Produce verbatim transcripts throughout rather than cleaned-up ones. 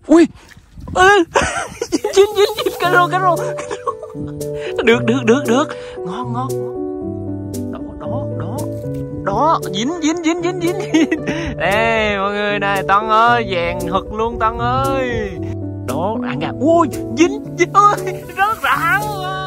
Ui, chín chín chín cá rô cá rô, được được được được, ngon ngon. Đó đó đó đó, dính dính dính dính dính. Ê mọi người này, Tân ơi, vàng thật luôn Tân ơi. Đó ăn gà, ui dính dính ơi, rớt rạng.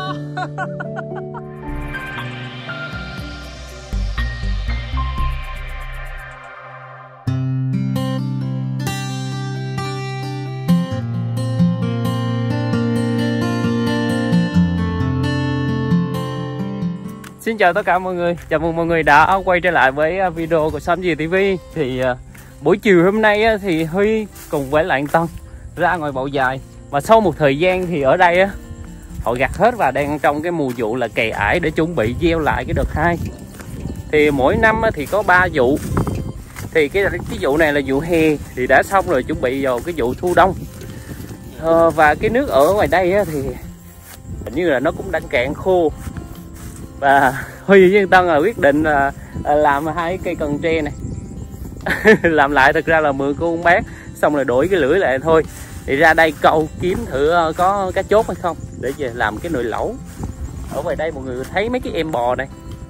Xin chào tất cả mọi người, chào mừng mọi người đã quay trở lại với video của Xóm Gì ti vi. Thì uh, buổi chiều hôm nay uh, thì Huy cùng với lại anh Tân ra ngoài bầu dài. Và sau một thời gian thì ở đây uh, họ gặt hết và đang trong cái mùa vụ là cày ải để chuẩn bị gieo lại cái đợt hai. Thì mỗi năm uh, thì có ba vụ. Thì cái cái vụ này là vụ hè thì đã xong rồi, chuẩn bị vào cái vụ thu đông. Uh, và cái nước ở ngoài đây uh, thì hình như là nó cũng đang cạn khô. Và Huy với Tân là quyết định là làm hai cây cần tre này làm lại, thực ra là mượn của ông bác xong rồi đổi cái lưỡi lại thôi. Thì ra đây câu kiếm thử có cá chốt hay không để về làm cái nồi lẩu. Ở ngoài đây mọi người thấy mấy cái em bò này,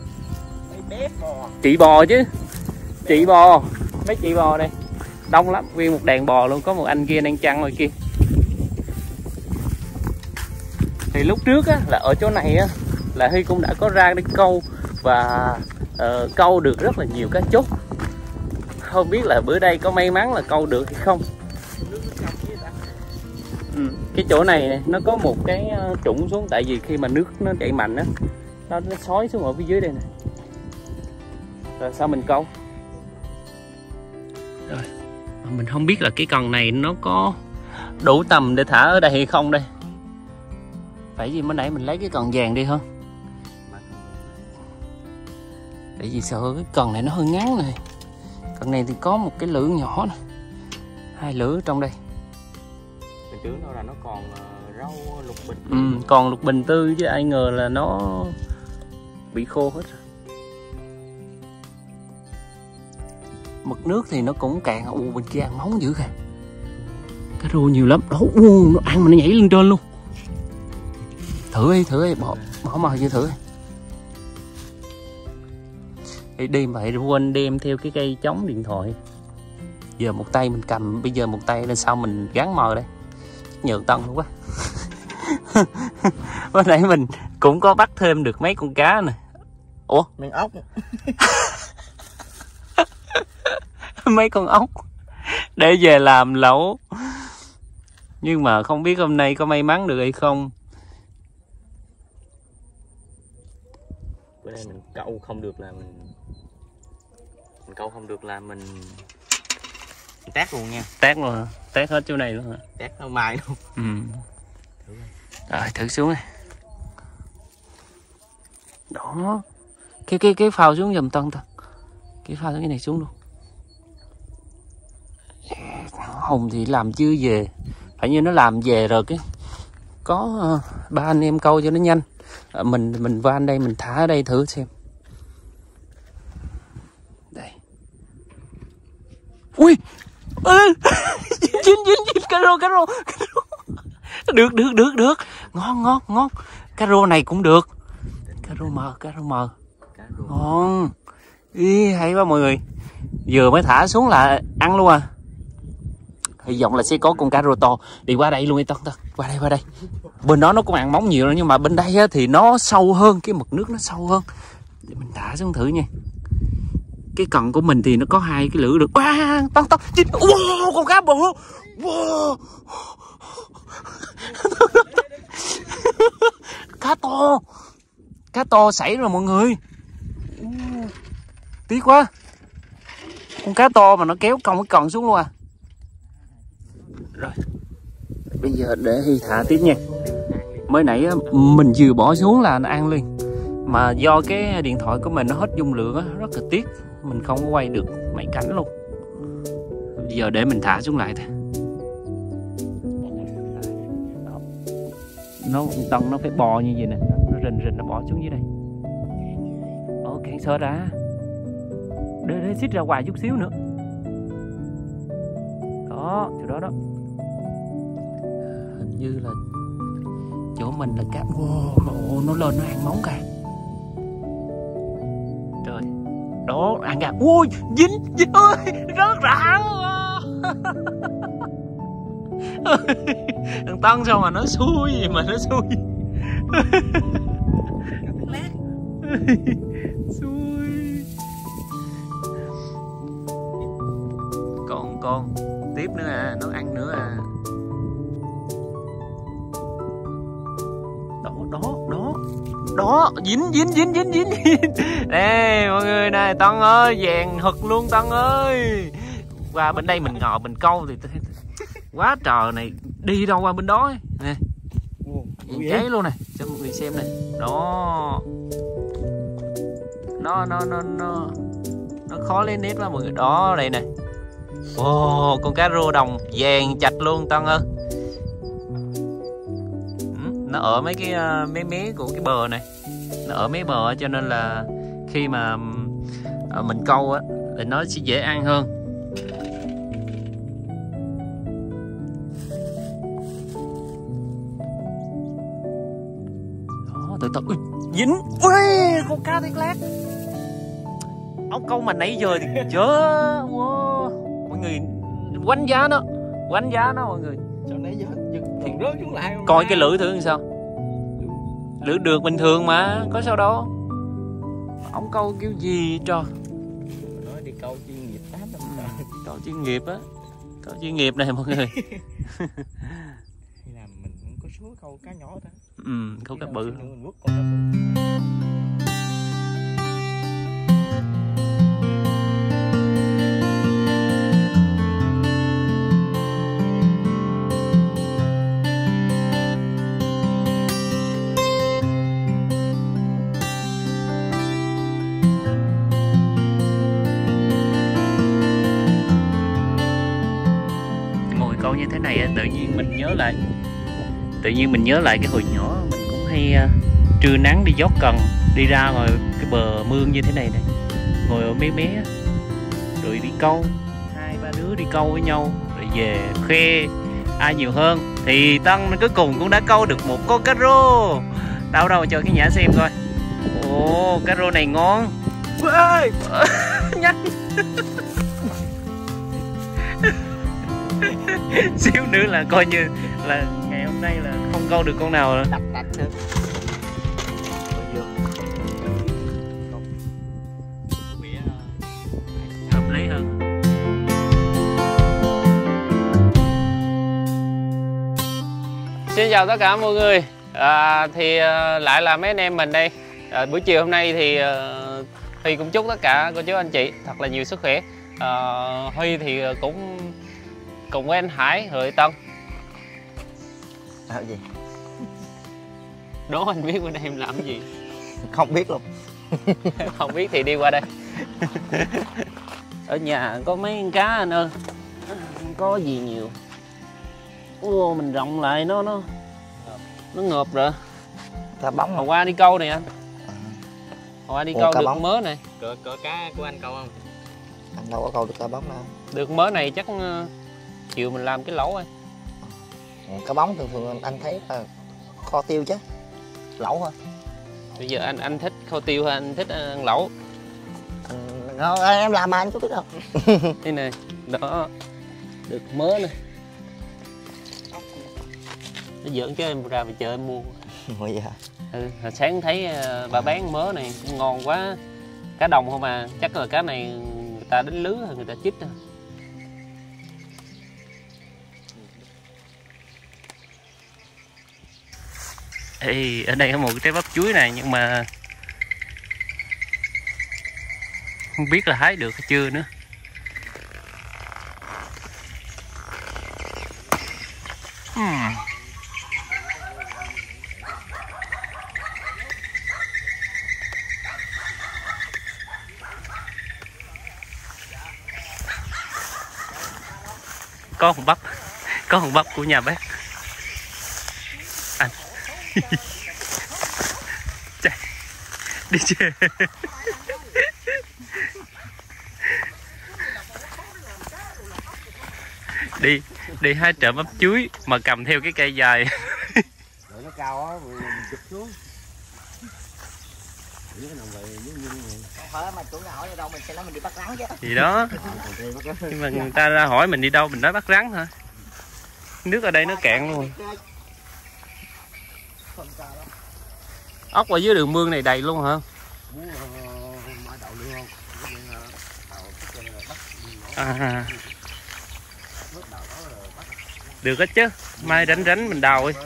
chị bò chứ, chị bò, mấy chị bò này đông lắm, nguyên một đàn bò luôn. Có một anh kia đang chăn ngoài kia. Thì lúc trước á, là ở chỗ này á, là Huy cũng đã có ra đi câu và uh, câu được rất là nhiều cá chốt. Không biết là bữa đây có may mắn là câu được hay không. Ừ, cái chỗ này, này nó có một cái trũng xuống, tại vì khi mà nước nó chảy mạnh á, nó, nó xói xuống ở phía dưới đây nè. Rồi sao mình câu. Rồi mình không biết là cái cần này nó có đủ tầm để thả ở đây hay không đây. Phải vì mới nãy mình lấy cái cần vàng đi hơn. Tại vì sợ cái cần này nó hơi ngắn này. Cần này thì có một cái lưỡi nhỏ này, hai lưỡi ở trong đây. Mình tưởng đâu là nó còn uh, rau lục bình. Ừ, còn lục bình tư chứ ai ngờ là nó bị khô hết rồi. Mực nước thì nó cũng cạn. U bên kia ăn nóng dữ kìa. Cá rô nhiều lắm. Đó, u, nó ăn mà nó nhảy lên trên luôn. Thử đi, thử đi, bỏ, bỏ màu vô thử đi. Đi vậy quên đem theo cái cây chống điện thoại. Giờ một tay mình cầm, bây giờ một tay lên sau mình gắn mờ đây. Nhượng Tân luôn quá. Bữa nãy mình cũng có bắt thêm được mấy con cá nè. Ủa? Miếng ốc. Mấy con ốc để về làm lẩu. Nhưng mà không biết hôm nay có may mắn được hay không. Bữa nay mình câu không được là mình mình câu không được là mình, mình tát luôn nha. Tát luôn hả? Tát hết chỗ này luôn hả? Tát ở mai luôn. Ừ. Thử rồi thử xuống này. Đó. Cái cái cái phao xuống giùm Tân Tân. Cái phao cái này xuống luôn. Hùng thì làm chưa về. Phải như nó làm về rồi cái có uh, ba anh em câu cho nó nhanh. À, mình mình van đây mình thả ở đây thử xem. Đây. Ui, chín chín chín cá rô cá rô, được được được được, ngon ngon ngon. Cá rô này cũng được. Cá rô mờ, cá rô mờ, ngon. Ý, hay quá mọi người. Vừa mới thả xuống là ăn luôn à. Hy vọng là sẽ có con cá rô to. Đi qua đây luôn đi Tân Tân. Qua đây, qua đây. Bên đó nó cũng ăn móng nhiều rồi, nhưng mà bên đây á, thì nó sâu hơn, cái mực nước nó sâu hơn. Để mình thả xuống thử nha. Cái cần của mình thì nó có hai cái lưỡi được. Wow, Tân Tân. Wow, con cá bự. Wow. Cá to. Cá to xảy rồi mọi người. Tiếc quá. Con cá to mà nó kéo cong cái cần xuống luôn à. Rồi bây giờ để Hy thả tiếp nha. Mới nãy mình vừa bỏ xuống là nó ăn liền. Mà do cái điện thoại của mình nó hết dung lượng á, rất là tiếc. Mình không có quay được mấy cảnh luôn. Bây giờ để mình thả xuống lại thôi. Nó Tân nó phải bò như vậy nè. Nó rình rình nó bỏ xuống dưới đây. Ồ, cạn sơ ra. Để, để xích ra ngoài chút xíu nữa. Đó, chỗ đó đó. như là chỗ mình là cá. Wow, ồ, nó lên nó ăn móng kìa. Trời, đó ăn kìa. Ui, dính dính ơi, rớt rã. Thằng Tân sao mà nó xui gì mà nó xui. Xui. Còn con tiếp nữa à, nó ăn nữa à. Đó đó đó đó, dính dính dính dính dính. Đây mọi người này, Tân ơi, vàng hực luôn Tân ơi. Qua bên đây mình ngồi mình câu thì quá trời này, đi đâu qua bên đó nè, cháy luôn này cho mọi người xem này. Đó, nó nó nó nó nó khó lấy nét lắm mọi người. Đó đây nè. Ồ, con cá rô đồng vàng chạch luôn Tân ơi. Nó ở mấy cái mé mé của cái bờ này, nó ở mấy bờ cho nên là khi mà mình câu á thì nó sẽ dễ ăn hơn. Đó, từ từ. Ui, dính. Ui, con cá thiên lát. Ốc câu mà nãy giờ thì chớ. Wow. Mọi người quánh giá nó, quánh giá nó mọi người. Sao nãy giờ thì rớt xuống lại không? Coi cái lưỡi thử làm sao. Lưỡi được bình thường mà, có sao đâu. Ống câu kiểu gì cho. Nói đi câu chuyên nghiệp tám năm rồi. Câu chuyên nghiệp á. Câu chuyên nghiệp này mọi người. Hay là mình cũng có số câu cá nhỏ thôi. Ừ, câu cá bự. Mình quất con cá bự. Câu như thế này tự nhiên mình nhớ lại tự nhiên mình nhớ lại cái hồi nhỏ mình cũng hay uh, trưa nắng đi dốc cần, đi ra ngoài cái bờ mương như thế này này, ngồi ở mé mé rồi đi câu, hai ba đứa đi câu với nhau rồi về khoe ai nhiều hơn. Thì Tân cuối cùng cũng đã câu được một con cá rô. Đâu đâu cho cái nhã xem coi. Ồ, cá rô này ngon. Ê, nhanh. Xíu nữa là coi như là ngày hôm nay là không câu được con nào rồi. Đập đập được. Hợp lý hơn. Xin chào tất cả mọi người. À, thì à, lại là mấy anh em mình đây. À, buổi chiều hôm nay thì à, Huy cũng chúc tất cả cô chú anh chị thật là nhiều sức khỏe. À, Huy thì cũng cùng với anh Hải rồi Tân. Làm gì? Đố anh biết bên đây em làm cái gì? Không biết luôn. Không biết thì đi qua đây. Ở nhà có mấy con cá anh ơi, không có gì nhiều. Ô, mình rộng lại nó nó nó ngợp rồi. Cá bóng. Hồi qua đi câu này anh. Hồi qua đi Ủa, câu cá được bóng. mớ này. Cỡ cỡ cá của anh câu không? Anh đâu có câu được cá bóng đâu. Được mớ này chắc chiều mình làm cái lẩu thôi. Cá bóng thường thường anh thấy là kho tiêu chứ, lẩu thôi. Bây giờ anh anh thích kho tiêu hay anh thích ăn lẩu? Anh, em làm mà anh có biết đâu. Đây này, đó, được mớ này. Nó giỡn chứ em ra mà chợ em mua. Ôi dạ. Ừ, hồi sáng thấy bà bán mớ này ngon quá, cá đồng không à, chắc là cá này người ta đánh lứa hay người ta chích. Ê, ở đây có một cái trái bắp chuối này nhưng mà không biết là hái được hay chưa nữa. Hmm. Có hòn bắp, có hòn bắp của nhà bác anh. Chạy đi chơi. đi Đi hái trộm bắp chuối mà cầm theo cái cây dài. Rồi nó cao á, mình chụp xuống. Không phải mà chủ nhà hỏi đi đâu mình sẽ nói mình đi bắt rắn chứ. Gì đó. Nhưng mà người ta ra hỏi mình đi đâu mình nói bắt rắn hả? Nước ở đây nó cạn luôn. Ốc ở dưới đường mương này đầy luôn hả? À, được hết chứ, mai rảnh rảnh mình đào đi.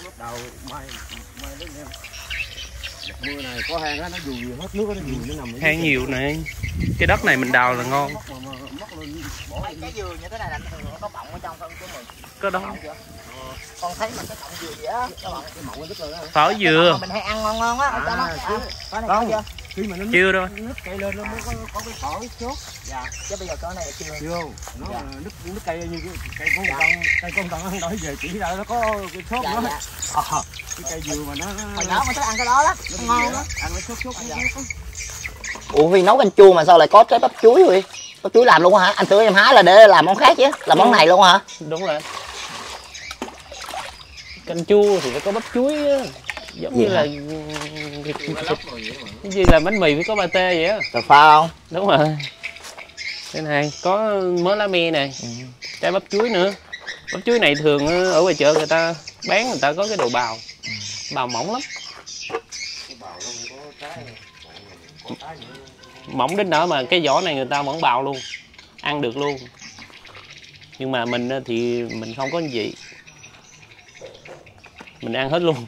Mưa này có hang á, nó dù hết nước nó dù nó nằm. Hang nhiều này, cái đất này mình đào là ngon. Mấy cái dừa như thế này là nó có bọng ở trong không chứ mình. Có đó. Con thấy mà cái bọng dừa gì á, cái bọng Phở dừa. mình hay ăn ngon ngon á, cho nó. Có này có chưa? Khi mà nó chưa đâu. Nước cây lên nó mới có, có cái phở chốt. Dạ, chứ bây giờ cái này là chưa. Chưa. Nó dạ. nước nước cây như cái cây con dạ. Tầng, cây con tầng ăn đổi về chỉ là nó có cái sốt dạ, nữa. Dạ. À, cái cây dừa mà nó hồi đó mà thích ăn cái đó đó, nó ngon đó. Ăn nó sốt sốt dạ. Ủa Huy nấu canh chua mà sao lại có trái bắp chuối Huy? Bắp chuối làm luôn hả? Anh tưởng em hái là để làm món khác chứ, làm món này luôn hả? Đúng rồi. Canh chua thì phải có bắp chuối á. Giống như là cái gì là bánh mì phải có ba tê vậy á. Cà phao không? Đúng rồi. Đây này có mớ lá me này, ừ. Trái bắp chuối nữa. Bắp chuối này thường ở ngoài chợ người ta bán, người ta có cái đồ bào, ừ. Bào mỏng lắm, mỏng đến nỗi mà cái vỏ này người ta vẫn bào luôn, ăn được luôn. Nhưng mà mình thì mình không có gì, mình ăn hết luôn.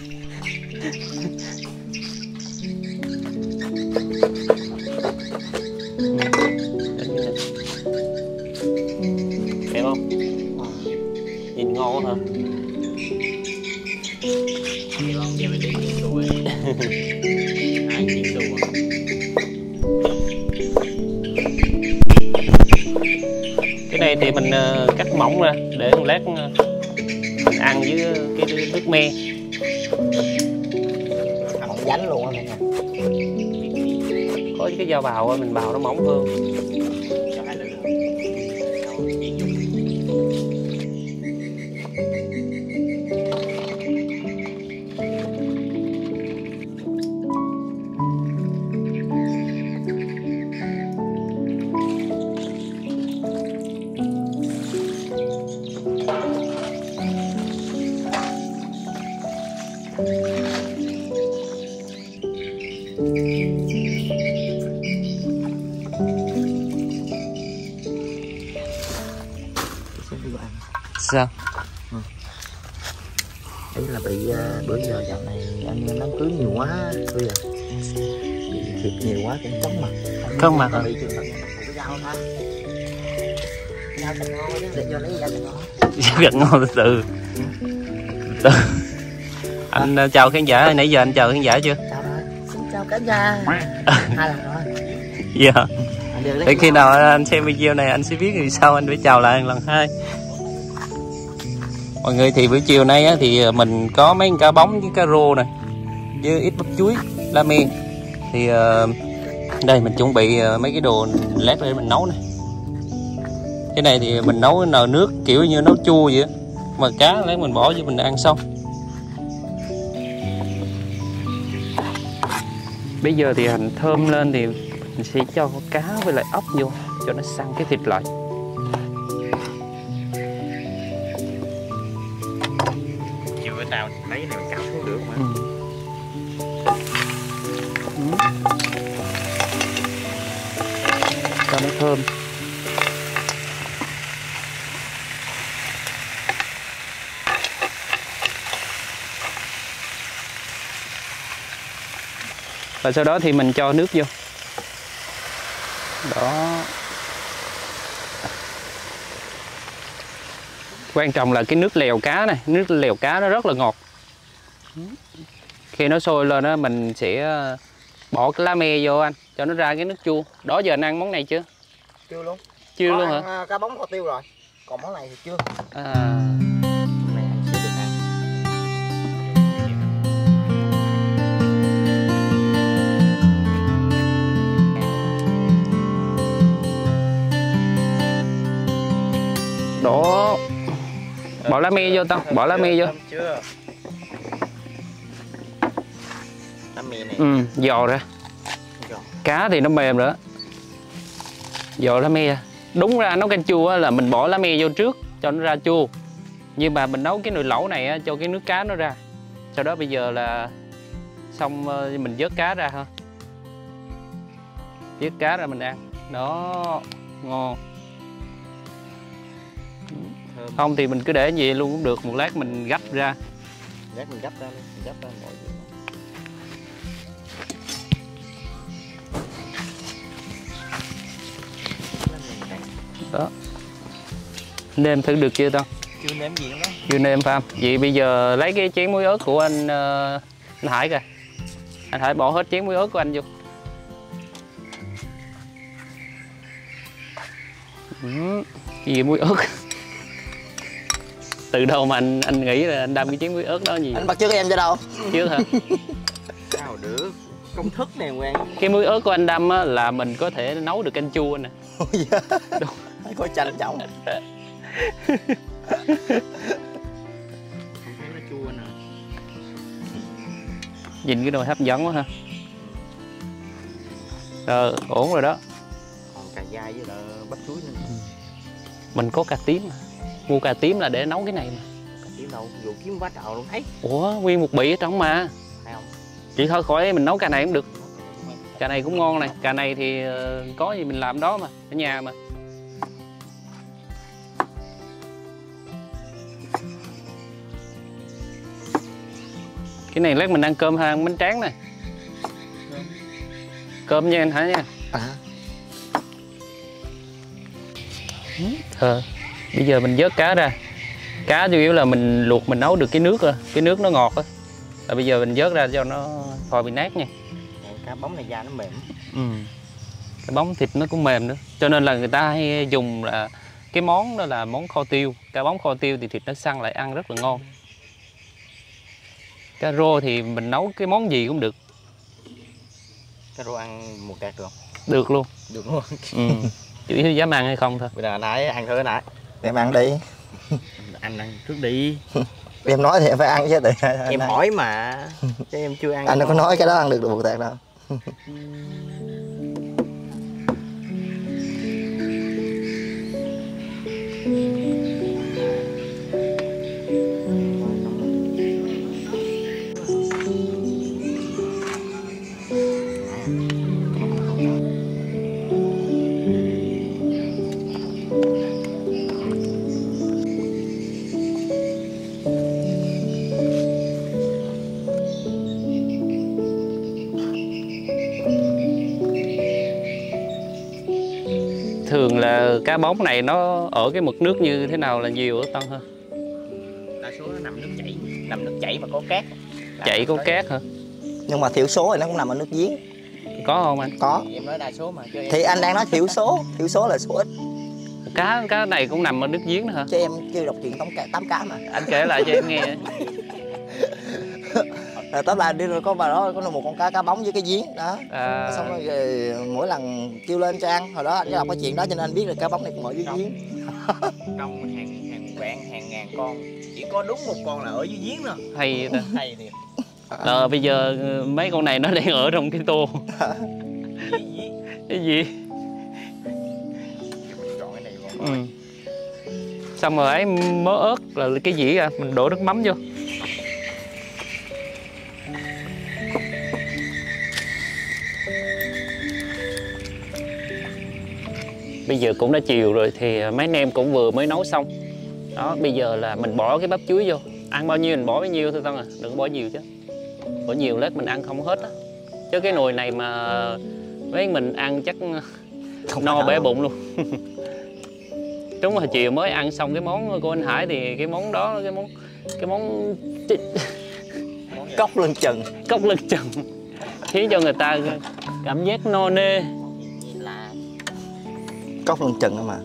Đẹp không? Nhìn ngon quá hả? Cái này thì mình cắt mỏng ra để một lát mình ăn với cái nước me. Mỏng dánh luôn á. Có cái dao bào mình bào nó mỏng hơn. Sao? Ừ. Ý là bị uh, bữa giờ dạo này anh đám cưới nhiều quá bây giờ thịt nhiều quá cũng chóng mặt. Không mặt à? Bị trường hợp này cái dao thôi. Dao thật ngon chứ, để cho lấy dao thật ngon. Dao thật ngon từ từ. Từ. Anh à. Chào khán giả, nãy giờ anh chào khán giả chưa? Chào rồi. Xin chào cả nhà. Hai lần rồi. Dạ. Để khi nào anh xem video này anh sẽ biết vì sao anh phải chào lại lần hai. Mọi người thì buổi chiều nay á, thì mình có mấy cá bóng với cá rô này với ít bắp chuối, lá me. Thì uh, đây mình chuẩn bị uh, mấy cái đồ lát để mình nấu này. Cái này thì mình nấu nồi nước kiểu như nấu chua vậy á, mà cá lát mình bỏ vô mình ăn xong. Bây giờ thì hành thơm lên thì mình sẽ cho cá với lại ốc vô cho nó săn cái thịt lại. Chiều bữa nào lấy cái này mình cạo xuống được mà. Ừ. Ừ. Cho nó thơm. Và sau đó thì mình cho nước vô. Đó. Quan trọng là cái nước lèo cá này, nước lèo cá nó rất là ngọt. Khi nó sôi lên đó mình sẽ bỏ cái lá me vô anh, cho nó ra cái nước chua. Đó giờ anh ăn món này chưa? Chưa luôn. Chưa có luôn ăn, hả? cá bóng kho tiêu rồi. Còn món này thì chưa. À. Món này anh sẽ được ăn. Đó. Bỏ lá me vô tao, bỏ lá me vô. Chưa. Lá me này. Ừ, giò ra. Giò. Cá thì nó mềm nữa. Giò lá me. Đúng ra nấu canh chua là mình bỏ lá me vô trước cho nó ra chua. Nhưng mà mình nấu cái nồi lẩu này cho cái nước cá nó ra. Sau đó bây giờ là xong mình vớt cá ra ha. Vớt cá ra mình ăn. Đó, ngon. Thơm. Không thì mình cứ để vậy luôn cũng được, một lát mình gấp ra. Lát mình gấp ra luôn, mình gấp ra mọi gì. Đó. Nêm thử được chưa tao? Chưa nếm gì đó. Chưa nêm phải không? Vậy bây giờ lấy cái chén muối ớt của anh, uh, anh Hải kìa. Anh Hải bỏ hết chén muối ớt của anh vô. Ừ, cái gì muối ớt? Từ đâu mà anh anh nghĩ là anh đâm cái chén muối ớt đó gì? Anh bắt chước em cho đâu? Chứ hả? Sao được? Công thức này quen. Cái muối ớt của anh đâm á, là mình có thể nấu được canh chua nè. Đúng. Có chanh trọng. Không thấy nó chua nè. Nhìn cái nồi hấp dẫn quá ha. Ờ, ổn rồi đó. Còn cà dai với là bắp chuối nữa. Mình có cà tím mà. Mua cà tím là để nấu cái này mà. Cà tím đâu, vụ kiếm quá trời luôn thấy. Ủa, nguyên một bì ở trong mà. Thấy không? Chị thôi khỏi mình nấu cà này cũng được. Cà này cũng ngon này. Cà này thì có gì mình làm đó mà. Ở nhà mà. Cái này lát mình ăn cơm hay ăn bánh tráng nè. Cơm nha anh Hải nha. À. Ờ, bây giờ mình vớt cá ra. Cá chủ yếu là mình luộc mình nấu được cái nước rồi. Cái nước nó ngọt á. Rồi bây giờ mình vớt ra cho nó khỏi bị nát nha. Cá bóng này da nó mềm. Ừ. Cái bóng thịt nó cũng mềm nữa. Cho nên là người ta hay dùng là cái món đó là món kho tiêu. Cá bóng kho tiêu thì thịt nó săn lại ăn rất là ngon. Cá rô thì mình nấu cái món gì cũng được. Cá rô ăn một cát được không? Được luôn. Được luôn. Ừ. Chủ yếu dám ăn hay không thôi. Bây giờ nãy ăn thử nãy. Em ăn đi. Anh ăn trước đi. Em nói thì em phải ăn chứ tự Em hỏi mà. Chứ em chưa ăn. Anh đâu có nói cái đó ăn được được bột tạt đâu. Thường là cá bóng này nó ở cái mực nước như thế nào là nhiều ở Tân hơn? Đa số nó nằm nước chảy, nằm nước chảy mà có cát. Chảy có cát hả? Nhưng mà thiểu số thì nó cũng nằm ở nước giếng. Có không anh? Có. Thì em nói đa số mà chứ em... Thì anh đang nói thiểu số, thiểu số là số ít. Cá cá này cũng nằm ở nước giếng nữa hả? Cho em kêu đọc truyện tóm cá, tám cá mà. Anh kể lại cho em nghe. Rồi tóm lại đi rồi có bà đó có một con cá cá bóng với cái giếng đó. À... Xong rồi, rồi mỗi lần kêu lên cho ăn. Hồi đó anh có đọc cái chuyện đó cho nên anh biết là cá bóng này cũng ở dưới giếng. Trong hàng hàng vạn hàng ngàn con chỉ có đúng một con là ở dưới giếng thôi. Hay ta. Hay thiệt. Ờ bây giờ mấy con này nó đang ở trong cái tô. Cái gì? Chọn cái này vào. Ừ. Xong rồi ấy mớ ớt là cái gì à? Mình đổ nước mắm vô. Bây giờ cũng đã chiều rồi thì mấy anh em cũng vừa mới nấu xong. Đó, bây giờ là mình bỏ cái bắp chuối vô. Ăn bao nhiêu mình bỏ bấy nhiêu thôi Tân à, đừng bỏ nhiều chứ. Bỏ nhiều lát mình ăn không hết á. Chứ cái nồi này mà mấy mình ăn chắc không no bể bụng luôn. Đúng rồi, chiều mới ăn xong cái món của anh Hải thì cái món đó cái món cái món Cốc lưng chừng. Cốc lưng chừng khiến cho người ta cảm giác no nê. Cốc lưng chừng mà.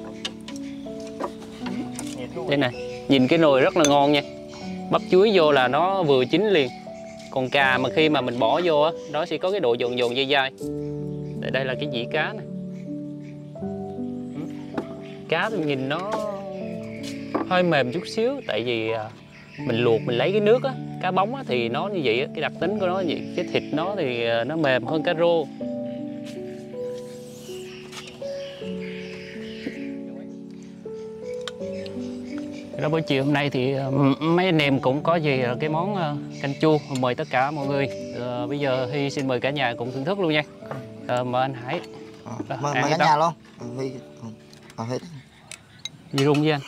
Đây này, nhìn cái nồi rất là ngon nha. Bắp chuối vô là nó vừa chín liền. Còn cà mà khi mà mình bỏ vô á, nó sẽ có cái độ giòn giòn dai dai. Đây, đây là cái dĩa cá này. Cá thì nhìn nó hơi mềm chút xíu, tại vì mình luộc mình lấy cái nước á, cá bóng á, thì nó như vậy á, cái đặc tính của nó như vậy, cái thịt nó thì nó mềm hơn cá rô. Đó, buổi chiều hôm nay thì mấy anh em cũng có gì cái món canh chua mời tất cả mọi người. À, bây giờ Huy xin mời cả nhà cùng thưởng thức luôn nha. À, mời anh Hải. À, mời, mời cả nhà luôn. Huy, à, Huy. Gì luôn với anh.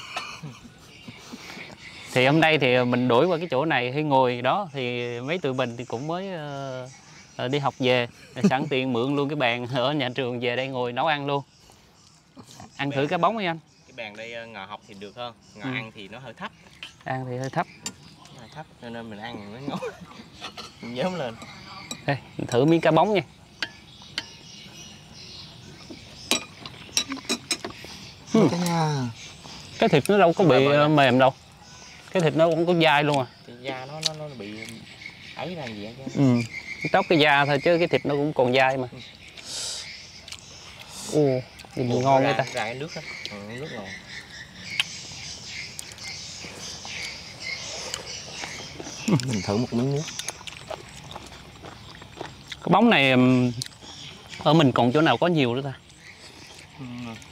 Thì hôm nay thì mình đổi qua cái chỗ này Huy ngồi đó, thì mấy tụi mình thì cũng mới uh, đi học về, sẵn tiện mượn luôn cái bàn ở nhà trường về đây ngồi nấu ăn luôn. Ăn thử cá bóng đi anh. Bàn đây ngồi học thì được hơn, ngồi ừ. ăn thì nó hơi thấp. Ăn thì hơi thấp. Hơi thấp cho nên mình ăn nó ngon. Mình nhớm lên. Đây, mình thử miếng cá bóng nha. Ừ. Cái, nha. Cái thịt nó đâu có bị mềm, mềm đâu. Cái thịt nó cũng có dai luôn à. Cái da nó nó nó bị ấy là gì vậy chứ. Ừ. Tóc cái da thôi chứ cái thịt nó cũng còn dai mà. Ồ. Nhìn Ủa, ngon ra, vậy ta. Ra cái nước đó. Ừ, nước ngon. Mình thử một miếng nước. Cái bóng này ở mình còn chỗ nào có nhiều nữa ta? Ừ.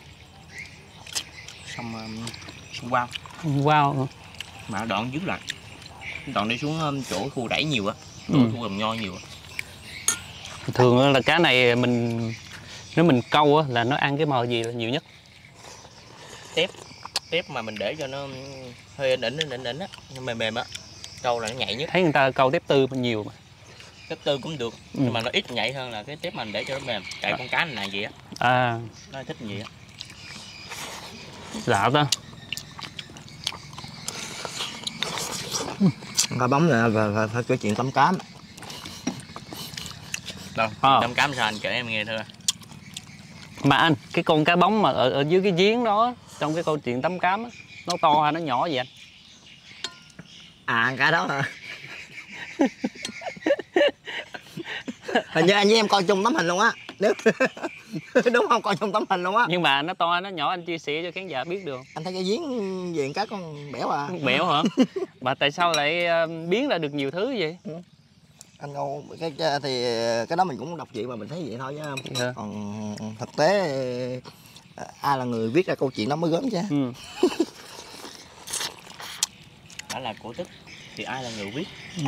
Xong xong wow. Wow. Mà đoạn dưới lại. Đoạn đi xuống chỗ khu đẩy nhiều á. Chỗ ừ. khu gầm nho nhiều á. Thường là cá này mình nếu mình câu á là nó ăn cái màu gì là nhiều nhất? Tép. Tép mà mình để cho nó hơi ỉnh ỉnh ỉnh ỉnh á, mềm mềm á. Câu là nó nhạy nhất. Thấy người ta câu tép tư nhiều mà. Tép tư cũng được, ừ. nhưng mà nó ít nhạy hơn là cái tép mình để cho nó mềm. Chạy à. Con cá này vậy á. À. Nó thích gì á. Lạ ta. Cá bóng này phải phải kể chuyện tắm cám. Đâu, à. Tắm cám sao anh kể em nghe thôi. Mà anh, cái con cá bóng mà ở, ở dưới cái giếng đó, trong cái câu chuyện tắm cám á, nó to hay nó nhỏ vậy anh? À, cá đó hả? Hình như anh với em coi chung tấm hình luôn á. Đúng không? Coi chung tấm hình luôn á. Nhưng mà nó to nó nhỏ anh chia sẻ cho khán giả biết được. Anh thấy cái giếng diện cá con bẻo à. Bẻo hả? Mà tại sao lại biến ra được nhiều thứ vậy? Ừ. Anh Ngô, cái, cái thì cái đó mình cũng đọc chuyện mà mình thấy vậy thôi chứ. Yeah. Còn thực tế ai là người viết ra câu chuyện đó mới gớm chứ. Ừ. Đã là cổ tích thì ai là người viết. Ừ.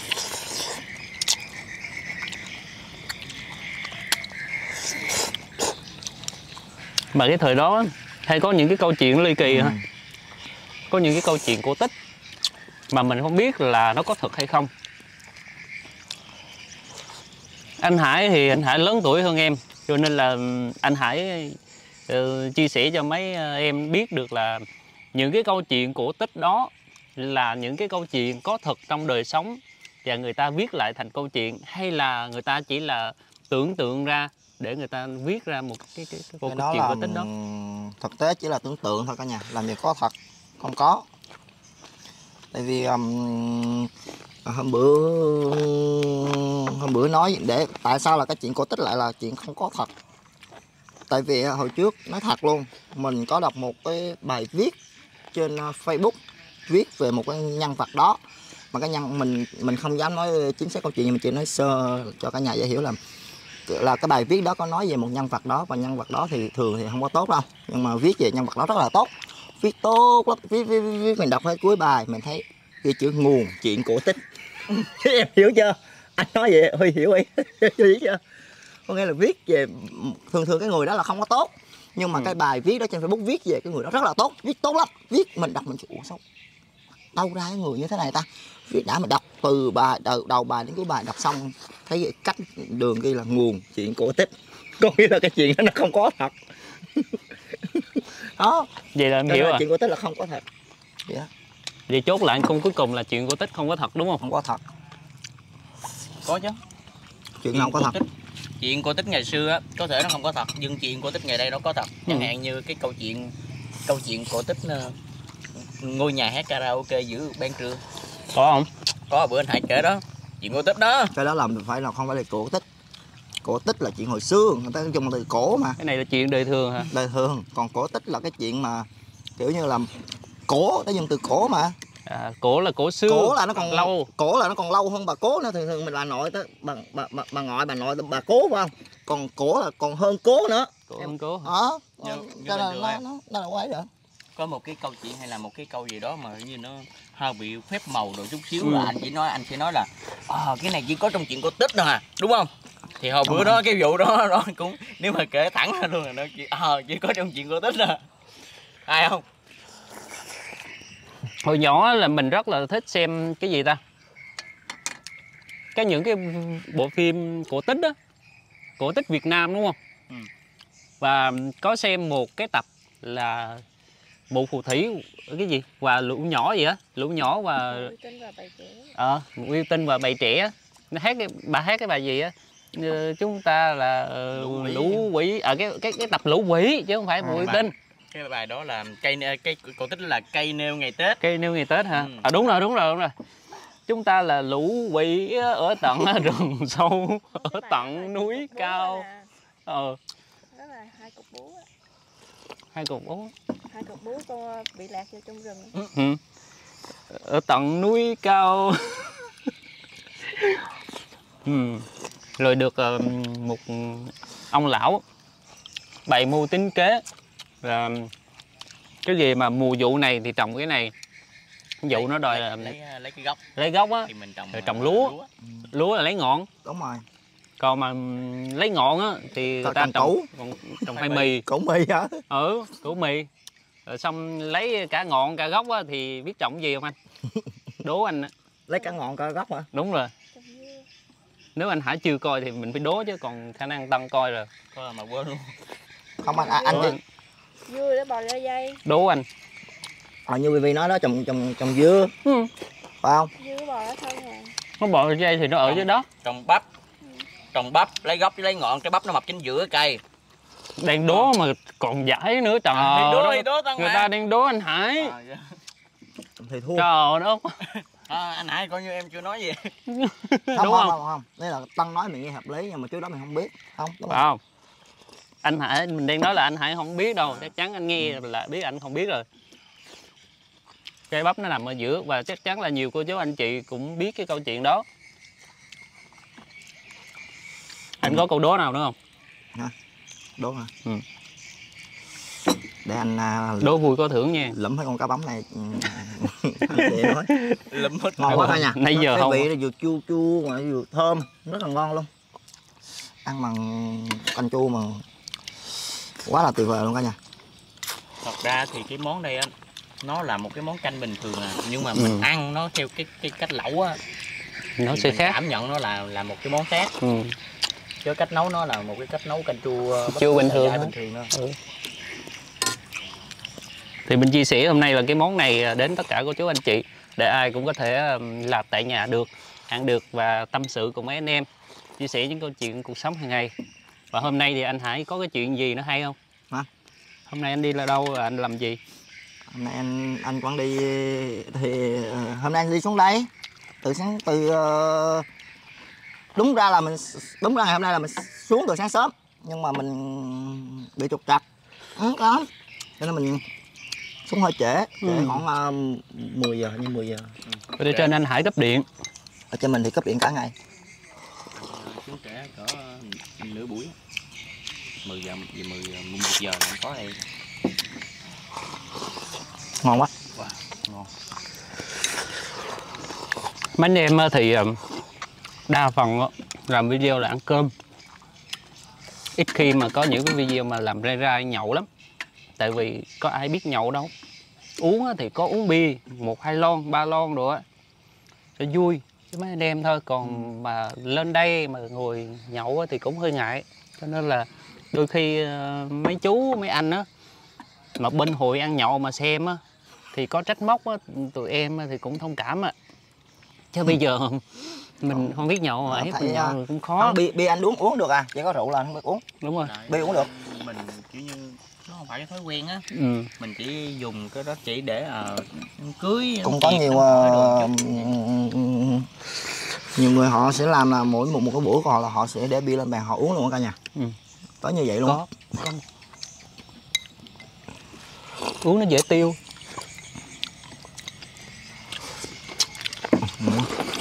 Mà cái thời đó hay có những cái câu chuyện ly kỳ ừ. hả? Có những cái câu chuyện cổ tích mà mình không biết là nó có thật hay không. Anh Hải thì anh Hải lớn tuổi hơn em, cho nên là anh Hải uh, chia sẻ cho mấy em biết được là những cái câu chuyện cổ tích đó là những cái câu chuyện có thật trong đời sống và người ta viết lại thành câu chuyện, hay là người ta chỉ là tưởng tượng ra để người ta viết ra một cái, cái, cái câu, câu chuyện cổ tích đó. Thực tế chỉ là tưởng tượng thôi cả nhà, làm gì có thật, không có. Tại vì um, hôm bữa hôm bữa nói để tại sao là cái chuyện cổ tích lại là chuyện không có thật. Tại vì hồi trước nói thật luôn, mình có đọc một cái bài viết trên Facebook viết về một cái nhân vật đó, mà cái nhân mình mình không dám nói chính xác câu chuyện, nhưng mà chỉ nói sơ cho cả nhà dễ hiểu là là cái bài viết đó có nói về một nhân vật đó, và nhân vật đó thì thường thì không có tốt đâu, nhưng mà viết về nhân vật đó rất là tốt, viết tốt lắm, viết, viết, viết, viết mình đọc hết cuối bài mình thấy ghi chữ nguồn chuyện cổ tích. Em hiểu chưa? Anh nói vậy Huy hiểu ý hiểu chưa? Có nghĩa là viết về thường thường cái người đó là không có tốt, nhưng mà ừ. cái bài viết đó trên Facebook viết về cái người đó rất là tốt, viết tốt lắm, viết mình đọc mình ủa sao đâu ra cái người như thế này ta, viết đã mình đọc từ bài đầu, đầu bài đến cuối bài, đọc xong thấy cách đường ghi là nguồn chuyện cổ tích, có nghĩa là cái chuyện đó nó không có thật. Đó vậy là em hiểu rồi, chuyện cổ tích là không có thật. Vậy, vậy chốt lại không cuối cùng là chuyện cổ tích không có thật đúng không? Không có thật. Có chứ. Chuyện, chuyện không có thật. Tích. Chuyện cổ tích ngày xưa á có thể nó không có thật, nhưng chuyện cổ tích ngày đây nó có thật. Chẳng ừ. hạn như cái câu chuyện câu chuyện cổ tích uh, ngôi nhà hát karaoke giữa ban trường. Có không? Có, bữa anh Hải kể đó, chuyện cổ tích đó. Cái đó làm phải là không phải là cổ tích. Cổ tích là chuyện hồi xưa, người ta dùng từ cổ mà. Cái này là chuyện đời thường hả? Đời thường, còn cổ tích là cái chuyện mà kiểu như là cổ, ta dùng từ cổ mà. À, cổ là cổ xưa. Cổ là nó còn lâu. Cổ là nó còn lâu hơn bà cố nữa. Thường thường mình bà nội tới bà, bà, bà, bà ngoại bà nội bà cố phải không? Còn cổ là còn hơn cố nữa. Cổ hơn cố. Đó. Nhưng, nhưng Cho mà nên được nó, em. nó, nó là quái rồi. Có một cái câu chuyện hay là một cái câu gì đó mà như nó hơi bị phép màu rồi chút xíu Ừ. là anh chỉ nói anh sẽ nói là à, cái này chỉ có trong chuyện cổ tích thôi à, đúng không? Thì hồi bữa đó cái vụ đó đó cũng nếu mà kể thẳng ra luôn là nó chỉ, à, chỉ có trong chuyện cổ tích thôi. Hay không? Hồi nhỏ là mình rất là thích xem cái gì ta? Cái những cái bộ phim cổ tích đó. Cổ tích Việt Nam đúng không? Ừ. Và có xem một cái tập là Mụ Phù Thủy cái gì và Lũ Nhỏ gì á, Lũ Nhỏ và Yêu Tinh và Bầy Trẻ. ờ uh, Yêu Tinh và Bầy Trẻ. Nó hát cái bà hát cái bài gì á? Ờ, chúng ta là uh, lũ quỷ ở à, cái cái cái tập lũ quỷ chứ không phải Mụ À, Yêu bài- Tinh. Cái bài đó là cây cái cổ tích là cây nêu ngày Tết. Cây nêu ngày Tết hả? Ừ. À đúng rồi, đúng rồi, đúng rồi. Chúng ta là lũ quỷ ở tận rừng sâu, ở Cái bài đó tận là núi cục búa cao. là- Ờ, Đó là hai cục búa á. hai cục bốn. Hai cục búa con bị lạc vô trong rừng. Ừ. Ở tận núi cao. Ừ. Rồi được uh, một ông lão bày mưu tính kế là cái gì mà mùa vụ này thì trồng cái này, vụ nó đòi là lấy, lấy, lấy cái gốc lấy gốc á thì mình trồng rồi trồng lúa. lúa. Lúa là lấy ngọn, Đúng rồi. còn mà lấy ngọn á thì người Trồng ta trồng củ. trồng, trồng khoai mì. Củ mì hả? Ừ, củ mì. Rồi xong lấy cả ngọn cả gốc á thì biết trồng gì không anh? Đố anh á. Lấy cả ngọn cả gốc hả? Đúng rồi. Trồng dưa. Nếu anh Hải chưa coi thì mình phải đố chứ còn khả năng Tân coi rồi. Thôi mà quên luôn. Không anh, à, anh Đố chỉ anh. Dưa để bò ra dây. Đố anh. à, như Vivi nói đó, trồng trồng trồng dưa Ừ. phải không? Dưa bò ra thân à. Nó bò dây thì nó ở dưới đó. Trồng bắp. Trồng bắp lấy gốc với lấy ngọn, cái bắp nó mọc chính giữa cây. Đang đố mà còn giải nữa trời. À, thì đố đất. thì đố Tân Người mà. ta đang đố anh Hải. À, dạ. Thì thua. Trời đất. À, anh Hải coi như em chưa nói gì. Không, Đúng không, không? không, không. Đây là Tân nói mình nghe hợp lý nhưng mà trước đó mình không biết. Không, đúng Phải không? không? Anh Hải mình đang nói là anh Hải không biết đâu, chắc chắn anh nghe là biết anh không biết rồi. Cây bắp nó nằm ở giữa và chắc chắn là nhiều cô chú anh chị cũng biết cái câu chuyện đó. Anh có câu đố nào nữa không? Đúng hả? Ừ. Để anh uh, Đố vui có thưởng nha. lụm cái con cá bấm này. Anh sẽ nói. Lụm hết. Ngon quá cả nhà. Nãy giờ cái không. vị nó vừa chua chua mà vừa thơm, rất là ngon luôn. Ăn bằng canh chua mà quá là tuyệt vời luôn cả nhà. Thật ra thì cái món đây á nó là một cái món canh bình thường à, nhưng mà Ừ. mình ăn nó theo cái cái cách lẩu á Nó thì sẽ mình khác. cảm nhận nó là là một cái món khác. Ừ. Chứ cách nấu nó là một cái cách nấu canh chua bất Chua bình cứ thường đại thôi. bình thường thôi. Ừ. Thì mình chia sẻ hôm nay là cái món này đến tất cả cô chú anh chị để ai cũng có thể um, làm tại nhà được, ăn được và tâm sự cùng mấy anh em, chia sẻ những câu chuyện cuộc sống hàng ngày. Và hôm nay thì anh Hải có cái chuyện gì nó hay không? Hả? Hôm nay anh đi là đâu, rồi anh làm gì? Hôm nay anh anh còn đi thì ờ, hôm nay anh đi xuống đây từ sáng từ ờ, đúng ra là mình đúng ra ngày hôm nay là mình xuống từ sáng sớm nhưng mà mình bị trục trặc ừ, đó cho nên mình xuống hơi trễ trễ Ừ. khoảng uh, mười giờ như mười giờ. Ở đây trên anh Hải cấp điện. Ở trên mình thì cấp điện cả ngày. Xuống trễ cỡ nửa buổi, mười giờ mười mười một giờ là có đây. Ngon quá. Wow, ngon. Mấy anh em thì đa phần làm video là ăn cơm, ít khi mà có những cái video mà làm ra ra nhậu lắm, tại vì có ai biết nhậu đâu. Uống thì có uống bia một hai lon ba lon rồi á cho vui với mấy anh em thôi, còn ừ. mà lên đây mà ngồi nhậu thì cũng hơi ngại, cho nên là đôi khi mấy chú mấy anh á mà bên hội ăn nhậu mà xem á thì có trách móc á, tụi em thì cũng thông cảm á, chứ bây giờ mình không biết nhậu mà ép mình nhậu cũng khó. Không, bia, bia anh uống uống được à, chỉ có rượu là anh không biết uống. Đúng rồi. Bia uống được. Mình kiểu như nó không phải cái thói quen á. Ừ. Mình chỉ dùng cái đó chỉ để uh, cưới Cũng có nhiều uh, nhiều người họ sẽ làm là mỗi một một cái buổi của họ là họ sẽ để bia lên bàn họ uống luôn cả nhà. Ừ. Có như vậy luôn. Có. Có. Uống nó dễ tiêu. Ừ.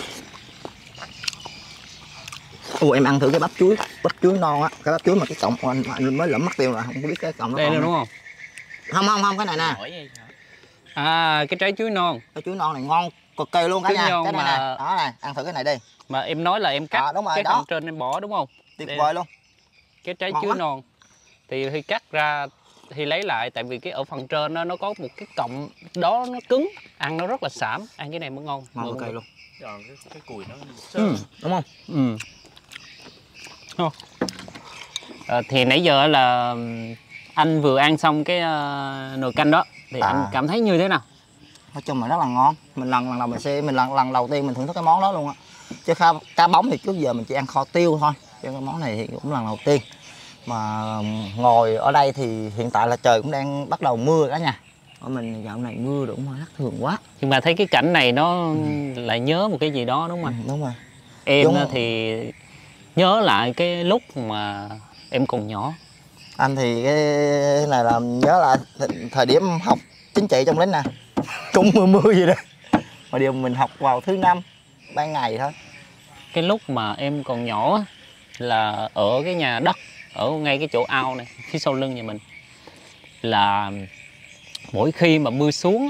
Ồ, em ăn thử cái bắp chuối, bắp chuối non á, cái bắp chuối mà cái cọng anh, anh mới lỡ mất tiêu rồi, không có biết cái cọng nó đây còn nữa không? đúng không? Không không không, cái này nè. Nổi vậy hả? À, cái trái chuối non. Cái chuối non này ngon cực kỳ luôn cả Chuối nhà. non Cái này mà- nè, đó này, ăn thử cái này đi. Mà em nói là em cắt À, đúng rồi, cái đó. phần trên em bỏ đúng không? Tuyệt Đây. vời luôn. Cái trái Ngon chuối quá. non thì khi cắt ra thì lấy lại, tại vì cái ở phần trên nó nó có một cái cọng đó nó cứng, ăn nó rất là xảm, ăn cái này mới ngon. Ngon Mọi cực kỳ người. luôn. Rồi cái, cái cùi nó Ừ. sớm. Đúng không? Ừ. Thôi. Ờ, thì nãy giờ là anh vừa ăn xong cái uh, nồi canh đó thì À. anh cảm thấy như thế nào? Nói chung là rất là ngon. Mình lần lần đầu mình sẽ mình lần lần đầu tiên mình thưởng thức cái món đó luôn á. Chứ cá, cá bóng thì trước giờ mình chỉ ăn kho tiêu thôi. Chứ cái món này thì cũng lần đầu tiên. Mà ngồi ở đây thì hiện tại là trời cũng đang bắt đầu mưa cả nhà. Ở mình dạo này mưa đúng mà thất thường quá. Nhưng mà thấy cái cảnh này nó lại nhớ một cái gì đó đúng không anh? Ừ, đúng rồi. Em Đúng á rồi. thì nhớ lại cái lúc mà em còn nhỏ. Anh thì cái này là nhớ lại th- thời điểm học chính trị trong lính nè. Cũng mưa mưa gì đó. Mà điều mình học vào thứ năm ban ngày thôi. Cái lúc mà em còn nhỏ là ở cái nhà đất ở ngay cái chỗ ao này phía sau lưng nhà mình, là mỗi khi mà mưa xuống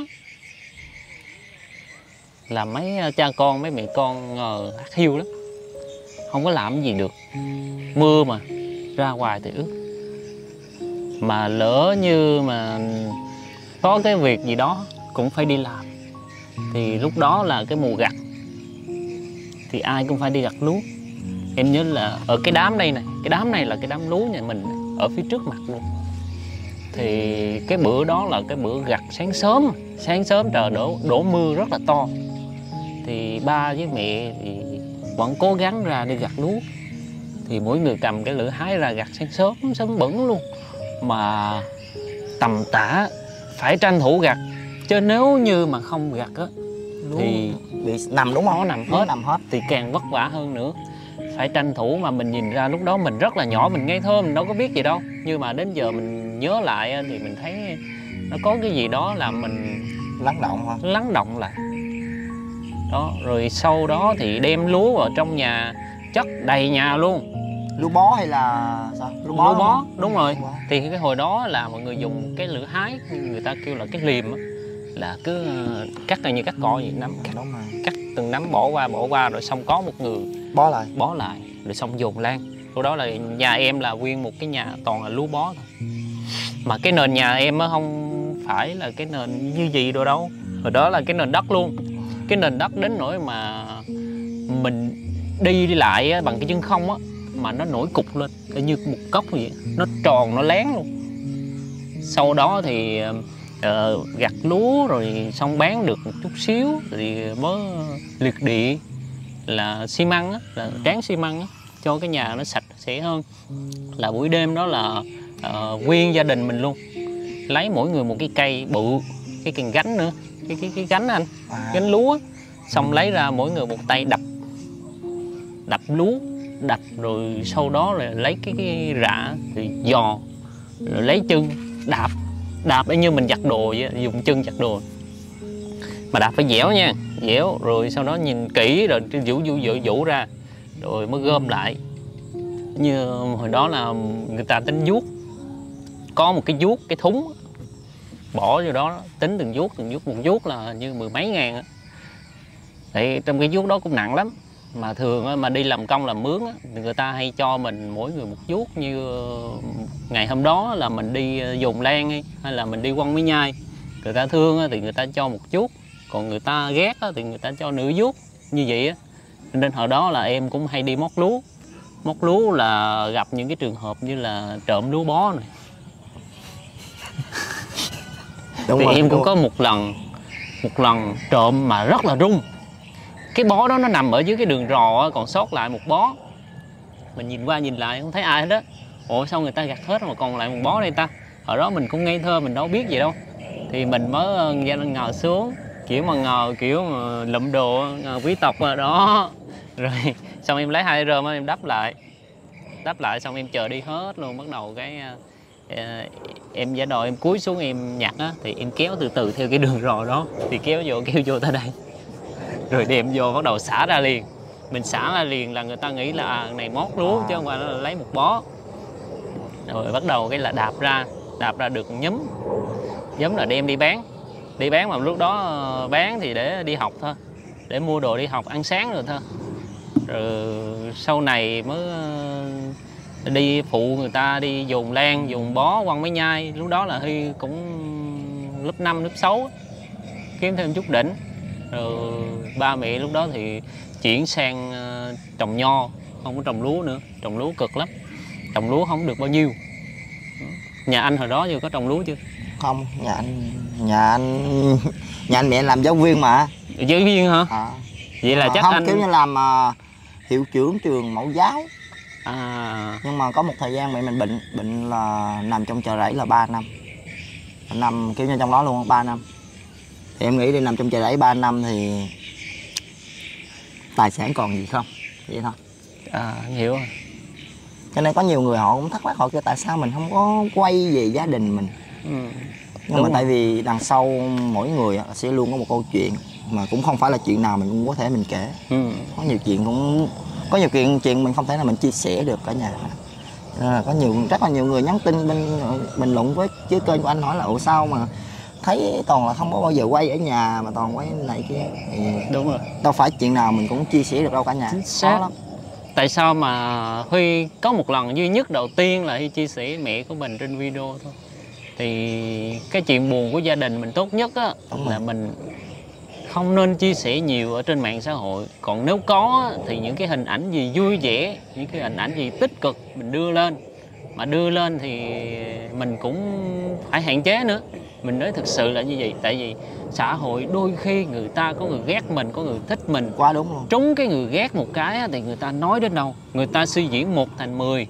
là mấy cha con mấy mẹ con ngờ hắt hiu lắm, không có làm gì được, mưa mà ra ngoài thì ướt. Mà lỡ như mà có cái việc gì đó cũng phải đi làm, thì lúc đó là cái mùa gặt thì ai cũng phải đi gặt lúa. Em nhớ là ở cái đám đây này, cái đám này là cái đám lúa nhà mình này, ở phía trước mặt luôn. Thì cái bữa đó là cái bữa gặt sáng sớm, sáng sớm trời đổ đổ mưa rất là to. Thì ba với mẹ thì vẫn cố gắng ra đi gặt lúa. Thì mỗi người cầm cái lưỡi hái ra gặt sáng sớm, sớm bẩn luôn. Mà tầm tã phải tranh thủ gặt, chứ nếu như mà không gặt á thì bị nằm đúng không? nó nằm Nó hết, nằm hết. thì càng vất vả hơn nữa. Phải tranh thủ, mà mình nhìn ra lúc đó mình rất là nhỏ, mình ngây thơ, mình đâu có biết gì đâu. Nhưng mà đến giờ mình nhớ lại thì mình thấy nó có cái gì đó làm mình Lắng động hả? lắng động lại. Đó, rồi sau đó thì đem lúa vào trong nhà chất đầy nhà luôn. Lúa bó hay là sao? Lúa đúng bó, không? đúng rồi. Lúa bó. Thì cái hồi đó là mọi người dùng cái lưỡi hái, người ta kêu là cái liềm á, là cứ cắt như cắt cỏ vậy, nắm cắt, Đúng rồi. cắt từng nắm bỏ qua bỏ qua, rồi xong có một người Bó lại. bó lại, rồi xong dồn lan. Lúc đó là nhà em là nguyên một cái nhà toàn là lúa bó thôi. Mà cái nền nhà em á không phải là cái nền như gì đâu đâu, hồi đó là cái nền đất luôn. Cái nền đất đến nỗi mà mình đi đi lại á, bằng cái chân không á, mà nó nổi cục lên như một cốc vậy, nó tròn nó láng luôn. Sau đó thì uh, gặt lúa rồi xong bán được một chút xíu thì mới liệt địa là xi măng á, là tráng xi măng á, cho cái nhà nó sạch sẽ hơn. Là buổi đêm đó là uh, nguyên gia đình mình luôn lấy mỗi người một cái cây bự, cái cây gánh nữa, cái cái cái gánh anh, À. gánh lúa, xong lấy ra mỗi người một tay đập đập lúa, đập rồi sau đó là lấy cái cái rạ thì giò, rồi lấy chân đạp đạp y như mình giặt đồ vậy, dùng chân giặt đồ. Mà đạp phải dẻo nha, dẻo rồi sau đó nhìn kỹ rồi vũ vũ vũ vũ ra rồi mới gom lại. Như hồi đó là người ta tính vuốt, có một cái vuốt, cái thúng bỏ vô đó tính từng vuốt, từng vuốt, một vuốt là như mười mấy ngàn á. Thì trong cái vuốt đó cũng nặng lắm. Mà thường mà đi làm công làm mướn thì người ta hay cho mình mỗi người một vuốt. Như ngày hôm đó là mình đi dồn lan hay là mình đi quăng mấy nhai, người ta thương thì người ta cho một vuốt, còn người ta ghét thì người ta cho nửa vuốt như vậy á. Nên hồi đó là em cũng hay đi móc lúa. Móc lúa là gặp những cái trường hợp như là trộm lúa bó này. Đúng Thì rồi, em cũng đúng. có một lần một lần trộm mà rất là rung. Cái bó đó nó nằm ở dưới cái đường rò, còn sót lại một bó. Mình nhìn qua nhìn lại không thấy ai hết á. Ủa sao người ta gặt hết mà còn lại một bó đây ta? Hồi đó mình cũng ngây thơ, mình đâu biết gì đâu. Thì mình mới ngồi xuống, kiểu mà ngồi kiểu mà lụm đồ quý tộc đó. Rồi xong em lấy hai rơm em đắp lại. Đắp lại xong em chờ đi hết luôn. Bắt đầu cái em giả đò em cúi xuống em nhặt á, thì em kéo từ từ theo cái đường rò đó, thì kéo vô kéo vô tới đây. rồi đem vô bắt đầu xả ra liền. Mình xả ra liền là người ta nghĩ là à, này mót lúa chứ không phải là lấy một bó. Rồi bắt đầu cái là đạp ra, đạp ra được nhúm, nhúm là đem đi bán. Đi bán mà lúc đó bán thì để đi học thôi, để mua đồ đi học ăn sáng rồi thôi. Rồi sau này mới đi phụ người ta đi dùng lan, dùng bó, quăng máy nhai. Lúc đó là Huy cũng lớp năm, lớp sáu, kiếm thêm chút đỉnh. Rồi ba mẹ lúc đó thì chuyển sang trồng nho, không có trồng lúa nữa. Trồng lúa cực lắm, trồng lúa không được bao nhiêu. Nhà anh hồi đó giờ có trồng lúa chưa? Không, nhà anh nhà anh nhà anh mẹ làm giáo viên mà. Giáo viên hả? À. Vậy là mà chắc không, anh kiểu như làm uh, hiệu trưởng trường mẫu giáo. À. Nhưng mà có một thời gian mẹ mình bệnh, bệnh là nằm trong chợ rẫy là ba năm. Nằm kiểu như trong đó luôn, ba năm. Thì em nghĩ đi nằm trong chợ rẫy ba năm thì tài sản còn gì không? Vậy thôi. À, hiểu rồi. Cho nên có nhiều người họ cũng thắc mắc, họ kêu tại sao mình không có quay về gia đình mình. Ừ. Nhưng Đúng mà rồi. tại vì đằng sau mỗi người sẽ luôn có một câu chuyện, mà cũng không phải là chuyện nào mình cũng có thể mình kể. Ừ. Có nhiều chuyện cũng có nhiều chuyện chuyện mình không thể là mình chia sẻ được cả nhà. Nên là có nhiều rất là nhiều người nhắn tin bên bình luận với dưới kênh của anh, hỏi là ủa sao mà thấy toàn là không có bao giờ quay ở nhà mà toàn quay này kia. Thì Đúng rồi. đâu phải chuyện nào mình cũng chia sẻ được đâu cả nhà. Chính xác. Khó lắm. Tại sao mà Huy có một lần duy nhất đầu tiên là Huy chia sẻ mẹ của mình trên video thôi. Thì cái chuyện buồn của gia đình mình tốt nhất á là mình không nên chia sẻ nhiều ở trên mạng xã hội. Còn nếu có thì những cái hình ảnh gì vui vẻ, những cái hình ảnh gì tích cực mình đưa lên. Mà đưa lên thì mình cũng phải hạn chế nữa. Mình nói thực sự là như vậy. Tại vì xã hội đôi khi người ta có người ghét mình, có người thích mình. Quá đúng luôn. Trúng cái người ghét một cái thì người ta nói đến đâu, người ta suy diễn một thành mười.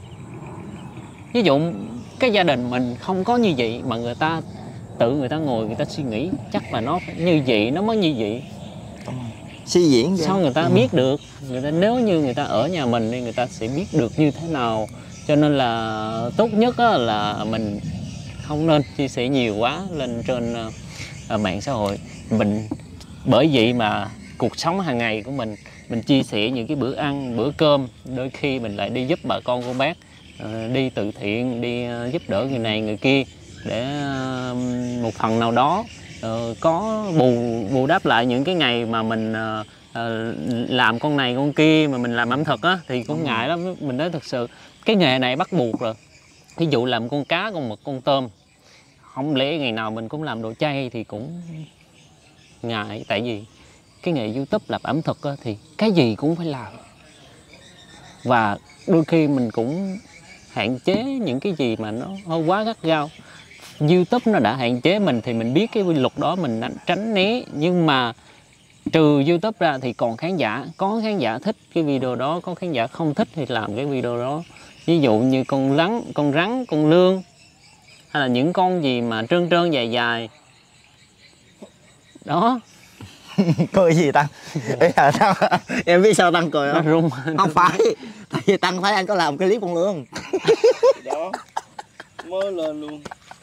Ví dụ cái gia đình mình không có như vậy mà người ta tự người ta ngồi người ta suy nghĩ chắc là nó phải như vậy, nó mới như vậy. Suy diễn vậy. Sao người ta Ừ. biết được? Người ta nếu như người ta ở nhà mình thì người ta sẽ biết được như thế nào. Cho nên là tốt nhất là mình không nên chia sẻ nhiều quá lên trên uh, mạng xã hội. Mình bởi vậy mà cuộc sống hàng ngày của mình, mình chia sẻ những cái bữa ăn, bữa cơm, đôi khi mình lại đi giúp bà con cô bác, uh, đi từ thiện, đi uh, giúp đỡ người này người kia để uh, một phần nào đó uh, có bù bù đắp lại những cái ngày mà mình uh, uh, làm con này con kia, mà mình làm ẩm thực á thì cũng ngại lắm. Mình nói thật sự cái nghề này bắt buộc rồi. Ví dụ làm con cá, con mực, con tôm, không lẽ ngày nào mình cũng làm đồ chay thì cũng ngại. Tại vì cái nghề YouTube làm ẩm thực á, thì cái gì cũng phải làm. Và đôi khi mình cũng hạn chế những cái gì mà nó hơi quá gắt gao. YouTube nó đã hạn chế mình thì mình biết cái quy luật đó mình tránh né. Nhưng mà trừ YouTube ra thì còn khán giả. Có khán giả thích cái video đó, có khán giả không thích thì làm cái video đó. Ví dụ như con rắn, con rắn, con lươn, hay là những con gì mà trơn trơn dài dài đó. Cười gì Tăng? Em biết sao Tăng cười Nó không? rung. Không phải, tại vì Tăng thấy anh có làm cái clip con lươn. Đó mới lên luôn.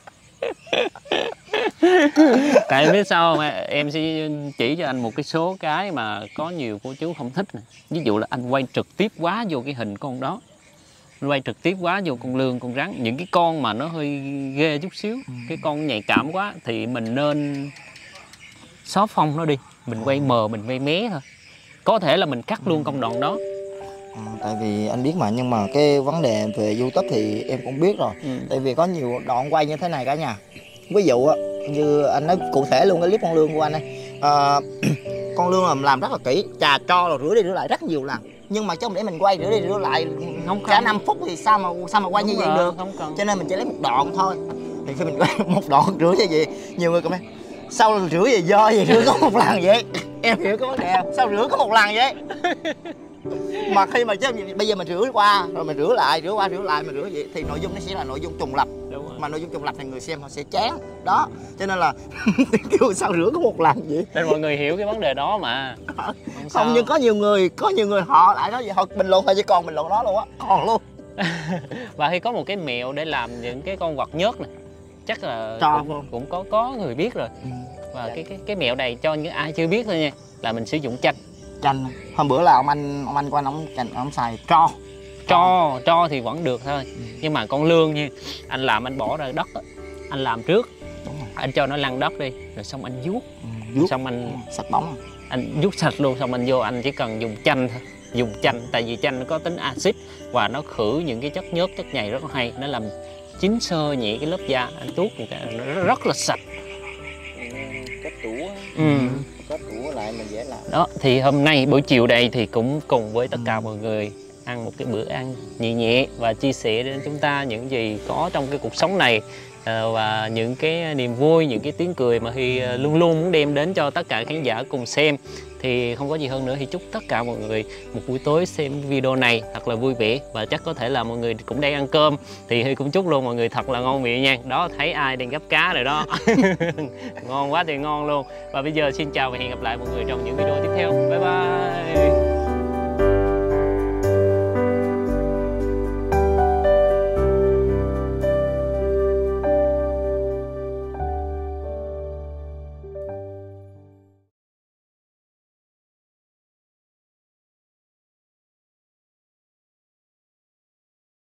Tại em biết sao không? Em sẽ chỉ cho anh một cái số cái mà có nhiều cô chú không thích này. Ví dụ là anh quay trực tiếp quá vô cái hình con đó, quay trực tiếp quá vô con lươn, con rắn, những cái con mà nó hơi ghê chút xíu, ừ. cái con nhạy cảm quá thì mình nên xóa phông nó đi, mình quay mờ, mình quay mé thôi. Có thể là mình cắt luôn công đoạn đó. À, tại vì anh biết mà, nhưng mà cái vấn đề về YouTube thì em cũng biết rồi. Ừ. Tại vì có nhiều đoạn quay như thế này cả nhà. Ví dụ á, như anh nói cụ thể luôn cái clip con lươn của anh ấy. À, con lươn là làm rất là kỹ, chà tro rồi rửa đi rửa lại rất nhiều lần. Nhưng mà chứ không để mình quay rửa đi rửa lại không cả năm phút thì sao mà sao mà quay. Đúng như vậy được. Không cần. Cho nên mình chỉ lấy một đoạn thôi. Thì khi mình quay một đoạn rửa như vậy, nhiều người comment sao rửa về do gì rửa có một lần vậy? Em hiểu cái vấn đề không? Sao rửa có một lần vậy? Mà khi mà chứ bây giờ mình rửa qua rồi mình rửa lại, rửa qua rửa lại, mình rửa vậy thì nội dung nó sẽ là nội dung trùng lặp. Mà nội dung trùng lặp thì người xem họ sẽ chán đó. Cho nên là kêu sao rửa có một lần vậy? Nên mọi người hiểu cái vấn đề đó mà. Không, không nhưng có nhiều người có nhiều người họ lại nói vậy, họ bình luận thôi chứ còn bình luận đó luôn á, còn luôn. Và khi có một cái mẹo để làm những cái con vật nhớt này, chắc là Cho cũng, cũng có có người biết rồi. Ừ. Và cái cái cái mẹo này cho những ai chưa biết thôi nha. là mình sử dụng chanh. Chanh. Hôm bữa là ông anh ông anh của anh ông chanh ông xài tro. Tro, tro thì vẫn được thôi. Ừ. Nhưng mà con lương nha, anh làm anh bỏ ra đất đó. Anh làm trước. Đúng rồi. Anh cho nó lăn đất đi, rồi xong anh vuốt. Ừ, vuốt. Xong anh sạch bóng. Anh vuốt sạch luôn, xong anh vô anh chỉ cần dùng chanh thôi. Dùng chanh, tại vì chanh nó có tính axit và nó khử những cái chất nhớt, chất nhầy rất là hay. Nó làm chín sơ nhẹ cái lớp da, anh tuốt một cái nó rất là sạch. Cách tủ Ừ. Cách tủ lại mình dễ làm. Đó, thì hôm nay buổi chiều đây thì cũng cùng với tất cả mọi người ăn một cái bữa ăn nhẹ nhẹ và chia sẻ đến chúng ta những gì có trong cái cuộc sống này, và những cái niềm vui, những cái tiếng cười mà Huy luôn luôn muốn đem đến cho tất cả khán giả cùng xem. Thì không có gì hơn nữa thì chúc tất cả mọi người một buổi tối xem video này thật là vui vẻ, và chắc có thể là mọi người cũng đang ăn cơm thì Huy cũng chúc luôn mọi người thật là ngon miệng nha. Đó, thấy ai đang gắp cá rồi đó. Ngon quá thì ngon luôn. Và bây giờ xin chào và hẹn gặp lại mọi người trong những video tiếp theo.